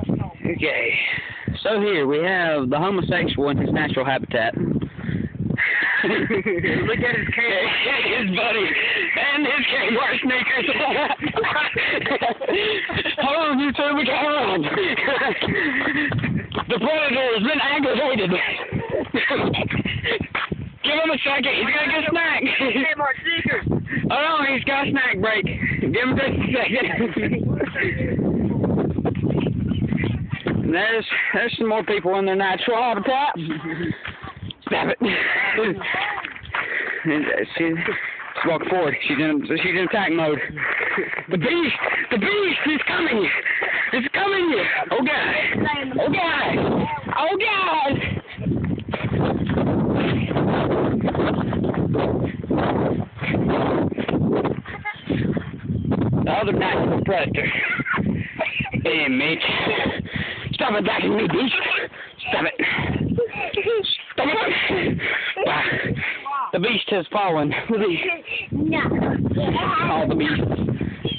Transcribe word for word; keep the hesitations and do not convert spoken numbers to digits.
Okay. So here we have the homosexual in his natural habitat. Look at his k-mart. His buddy and his k-mart sneakers. Hold on, you two, we got on. The predator has been aggravated. Give him a second. He's got to get a snack. k-mart sneakers. Hold on, he's got a snack break. Give him just a second. There's there's some more people in their natural habitat. Stop it. She, she's walking forward. She's in she's in attack mode. The beast, the beast is coming. It's coming. Oh God. Oh God. Oh God. The other natural predator. Hey, mate. Stop attacking me, beast. Stop it. Stop it. Wow. The beast has fallen. The beast. No. Oh, the beast.